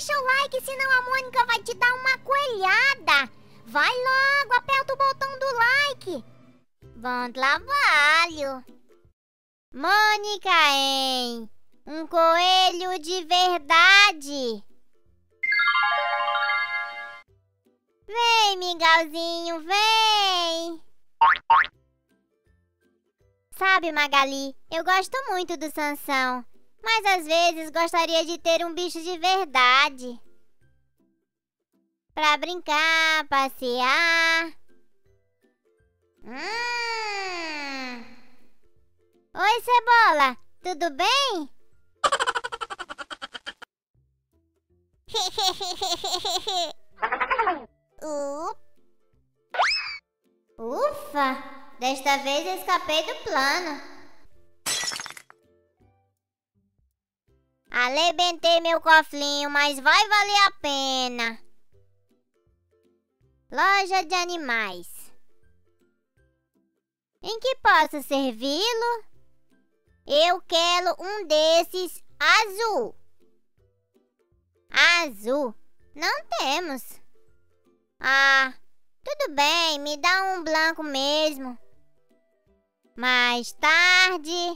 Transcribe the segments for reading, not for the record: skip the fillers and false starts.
deixa o like, senão a Mônica vai te dar uma coelhada. Vai logo, aperta o botão do like. Bom trabalho. Mônica, hein? Um coelho de verdade. Vem, Miguelzinho, vem. Sabe, Magali, eu gosto muito do Sansão, mas às vezes gostaria de ter um bicho de verdade. Pra brincar, passear. Oi, Cebola, tudo bem? Ufa, desta vez eu escapei do plano. Arrebentei meu cofrinho, mas vai valer a pena. Loja de animais. Em que posso servi-lo? Eu quero um desses azul. Azul? Não temos. Ah, tudo bem, me dá um branco mesmo. Mais tarde.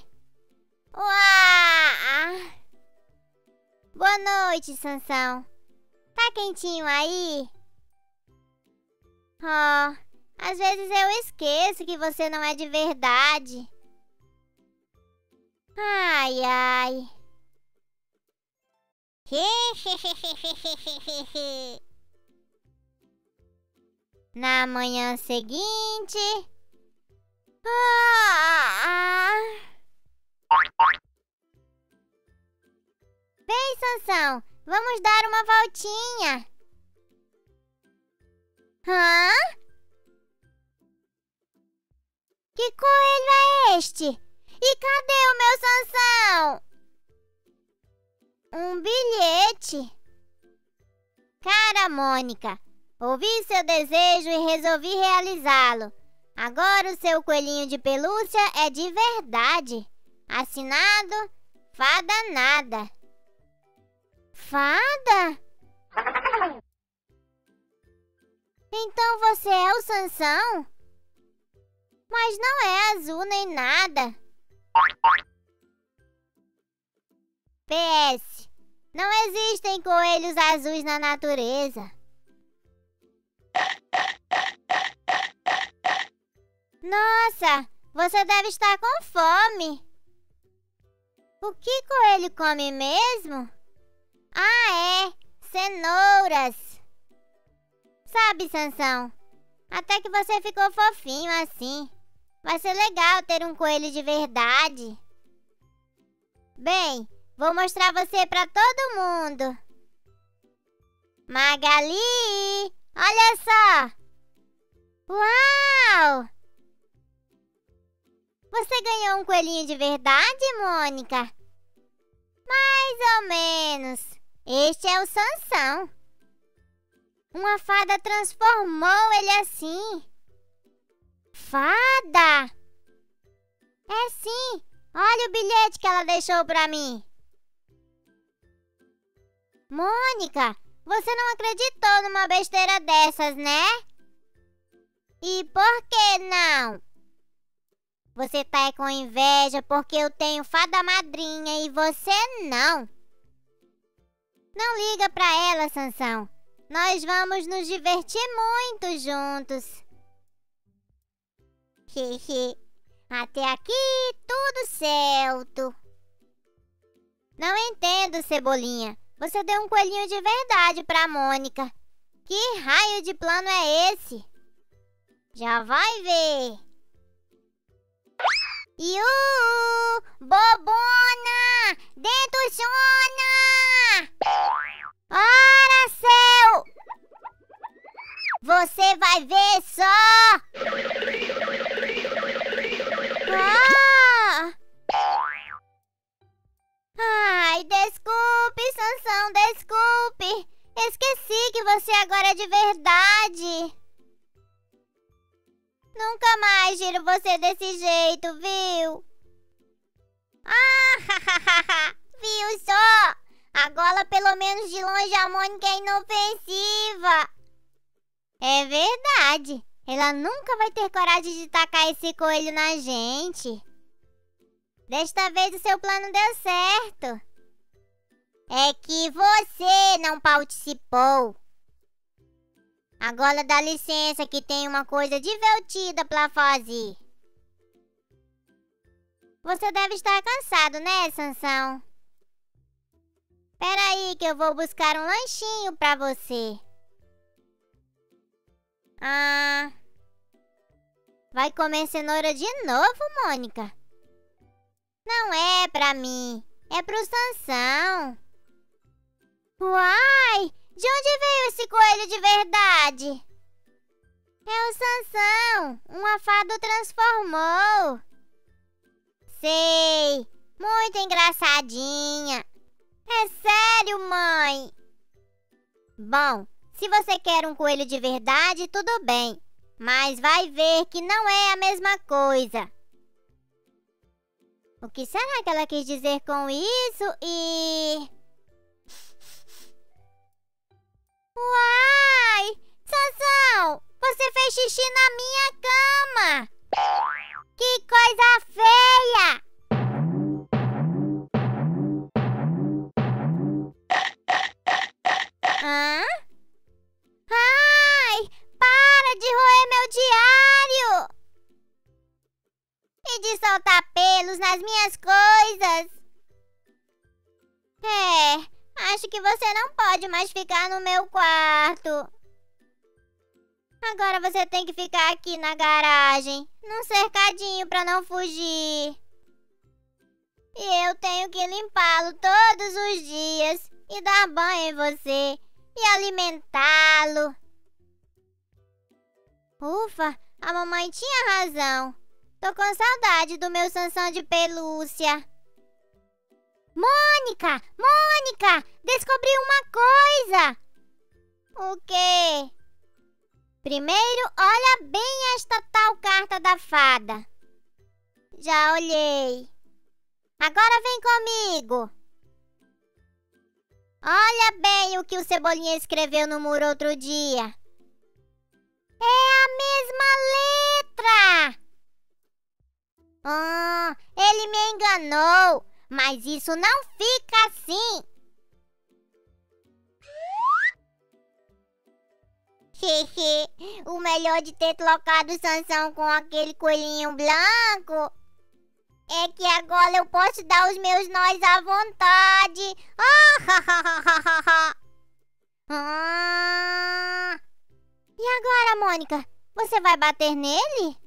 Uau! Boa noite, Sansão. Tá quentinho aí? Oh, às vezes eu esqueço que você não é de verdade. Ai, ai. Na manhã seguinte... Vem, Sansão, vamos dar uma voltinha. Hã? Que coelho é este? E cadê o meu Sansão? Um bilhete. Cara, Mônica, ouvi seu desejo e resolvi realizá-lo. Agora o seu coelhinho de pelúcia é de verdade. Assinado, Fada Nada. Fada? Então você é o Sansão? Mas não é azul nem nada. PS. Não existem coelhos azuis na natureza. Nossa, você deve estar com fome. O que coelho come mesmo? Ah, é, cenouras. Sabe, Sansão, até que você ficou fofinho assim. Vai ser legal ter um coelho de verdade. Bem, vou mostrar você pra todo mundo. Magali, olha só. Uau! Você ganhou um coelhinho de verdade, Mônica? Mais ou menos. Este é o Sansão. Uma fada transformou ele assim. Fada? É sim. Olha o bilhete que ela deixou pra mim. Mônica, você não acreditou numa besteira dessas, né? E por que não? Você tá com inveja porque eu tenho fada madrinha e você não. Não liga pra ela, Sansão. Nós vamos nos divertir muito juntos. Até aqui tudo certo. Não entendo, Cebolinha. Você deu um coelhinho de verdade pra Mônica. Que raio de plano é esse? Já vai ver. Iu! Bobona! Dentuchona! Ora, céu! Você vai ver só! Ah! Ai, desculpe, Sansão, desculpe. Esqueci que você agora é de verdade. Nunca mais giro você desse jeito, viu? Ah, viu só? Agora pelo menos de longe a Mônica inofensiva. É verdade. Ela nunca vai ter coragem de tacar esse coelho na gente. Desta vez o seu plano deu certo. É que você não participou. Agora dá licença que tem uma coisa divertida pra fazer. Você deve estar cansado, né, Sansão? Peraí que eu vou buscar um lanchinho pra você. Vai comer cenoura de novo, Mônica? Não é pra mim, é pro Sansão. Uai, de onde veio esse coelho de verdade? É o Sansão, uma fada o transformou. Sei, muito engraçadinha. É sério, mãe? Bom, se você quer um coelho de verdade, tudo bem. Mas vai ver que não é a mesma coisa. O que será que ela quis dizer com isso Uai! Sansão, você fez xixi na minha cama! Que coisa feia! Ai! Para de roer meu diário! E de soltar pelos nas minhas coisas! Acho que você não pode mais ficar no meu quarto. Agora você tem que ficar aqui na garagem, num cercadinho pra não fugir. E eu tenho que limpá-lo todos os dias e dar banho em você e alimentá-lo. Ufa, a mamãe tinha razão. Tô com saudade do meu Sansão de pelúcia. Mônica! Mônica! Descobri uma coisa! O quê? Primeiro, olha bem esta tal carta da fada. Já olhei. Agora vem comigo. Olha bem o que o Cebolinha escreveu no muro outro dia. É a mesma letra! Ele me enganou, mas isso não fica assim. O melhor de ter trocado o Sansão com aquele coelhinho branco é que agora eu posso dar os meus nós à vontade. E agora, Mônica? Você vai bater nele?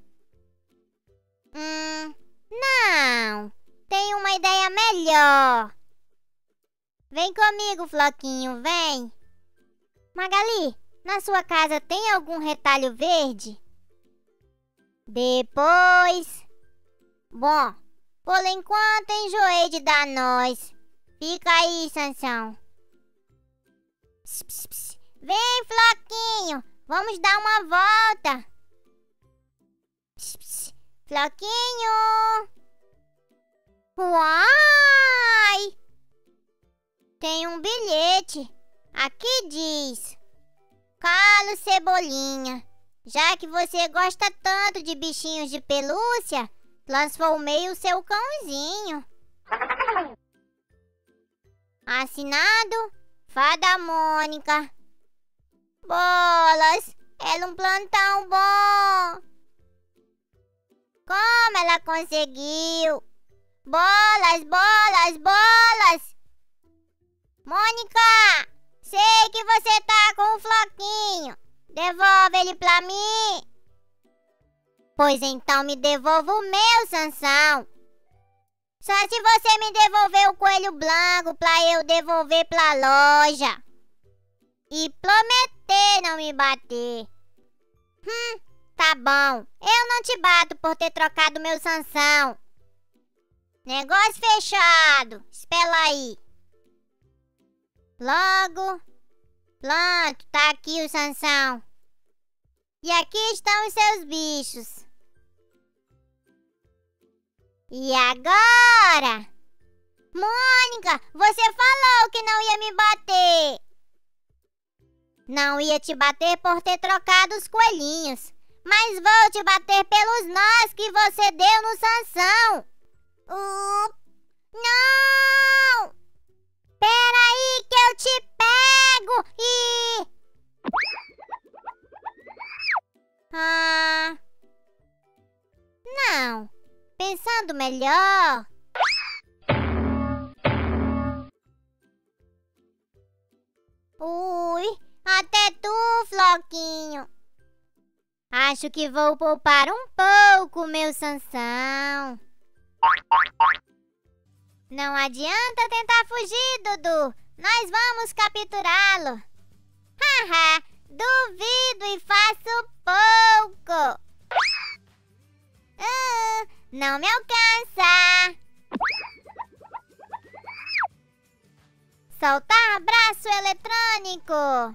Não. Tenho uma ideia melhor. Vem comigo, Floquinho, vem. Magali, na sua casa tem algum retalho verde? Depois. Bom, por enquanto enjoei de dar nós. Fica aí, Sansão. Pss, pss, pss. Vem, Floquinho, vamos dar uma volta. Pss, pss. Floquinho. Uai! Tem um bilhete. Aqui diz: Caro Cebolinha, já que você gosta tanto de bichinhos de pelúcia, transformei o seu cãozinho. Assinado Fada Mônica. Bolas, era um plantão bom. Como ela conseguiu? Bolas, bolas, bolas! Mônica, sei que você tá com um floquinho. Devolve ele pra mim. Pois então me devolva o meu, Sansão. Só se você me devolver o coelho branco pra eu devolver pra loja. E prometer não me bater. Tá bom. Eu não te bato por ter trocado meu Sansão. Negócio fechado. Espera aí. Logo. Pronto, tá aqui o Sansão. E aqui estão os seus bichos. E agora? Mônica, você falou que não ia me bater. Não ia te bater por ter trocado os coelhinhos, mas vou te bater pelos nós que você deu no Sansão. Não! Peraí que eu te pego e... Não. Pensando melhor... Ui, até tu, Floquinho. Acho que vou poupar um pouco, meu Sansão. Não adianta tentar fugir, Dudu. Nós vamos capturá-lo. Haha, duvido e faço pouco. Não me alcança. Soltar braço eletrônico.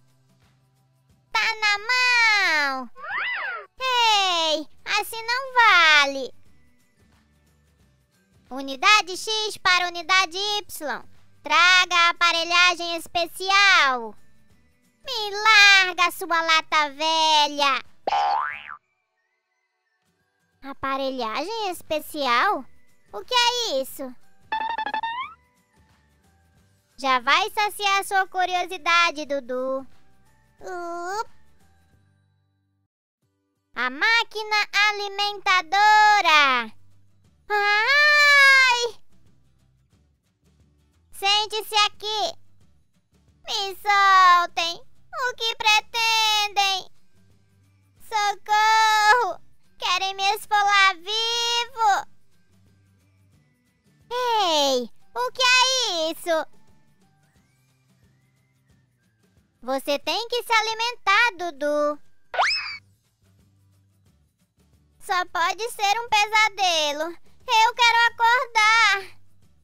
Tá na mão. Ei, assim não vale. Unidade X para unidade Y. Traga a aparelhagem especial. Me larga, sua lata velha. Aparelhagem especial? O que é isso? Já vai saciar sua curiosidade, Dudu. A máquina alimentadora. Ai! Sente-se aqui. Me soltem. O que pretendem? Socorro! Querem me esfolar vivo? Ei, o que é isso? Você tem que se alimentar, Dudu. Só pode ser um pesadelo. Eu quero acordar.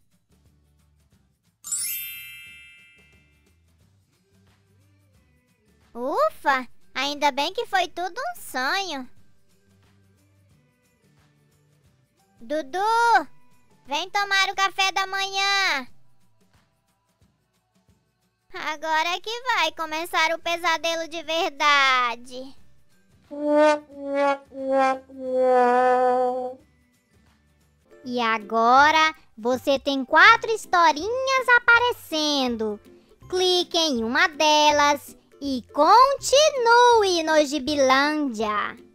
Ufa, ainda bem que foi tudo um sonho. Dudu, vem tomar o café da manhã. Agora é que vai começar o pesadelo de verdade. E agora você tem 4 historinhas aparecendo. Clique em uma delas e continue no Gibilândia.